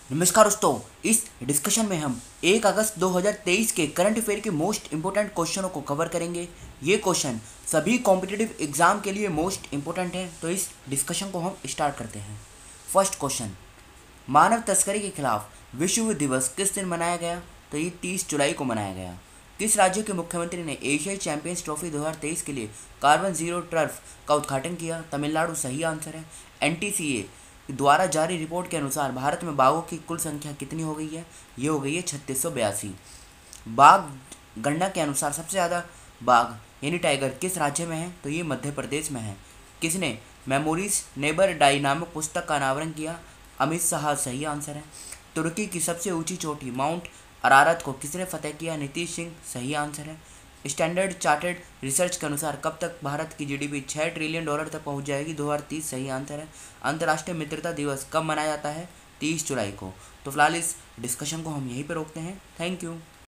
नमस्कार दोस्तों, इस डिस्कशन में हम 1 अगस्त 2023 के करंट अफेयर के मोस्ट इंपोर्टेंट क्वेश्चनों को कवर करेंगे। ये क्वेश्चन सभी कॉम्पिटिटिव एग्जाम के लिए मोस्ट इंपोर्टेंट है, तो इस डिस्कशन को हम स्टार्ट करते हैं। फर्स्ट क्वेश्चन, मानव तस्करी के खिलाफ विश्व दिवस किस दिन मनाया गया? तो ये 30 जुलाई को मनाया गया। किस राज्य के मुख्यमंत्री ने एशियाई चैंपियंस ट्रॉफी 2023 के लिए कार्बन जीरो टर्फ का उद्घाटन किया? तमिलनाडु सही आंसर है। एनटीसीए द्वारा जारी रिपोर्ट के अनुसार भारत में बाघों की कुल संख्या कितनी हो गई है? ये हो गई है 3682। बाघ गणना के अनुसार सबसे ज़्यादा बाघ यानी टाइगर किस राज्य में है? तो ये मध्य प्रदेश में है। किसने मेमोरीज नेबर डाई नामक पुस्तक का अनावरण किया? अमित शाह सही आंसर है। तुर्की की सबसे ऊंची चोटी माउंट अरारत को किसने फतेह किया? नीतीश सिंह सही आंसर है। स्टैंडर्ड चार्टर्ड रिसर्च के अनुसार कब तक भारत की जीडीपी 6 ट्रिलियन डॉलर तक पहुंच जाएगी? 2030 सही आंसर है। अंतर्राष्ट्रीय मित्रता दिवस कब मनाया जाता है? 30 जुलाई को। तो फिलहाल इस डिस्कशन को हम यहीं पर रोकते हैं। Thank you.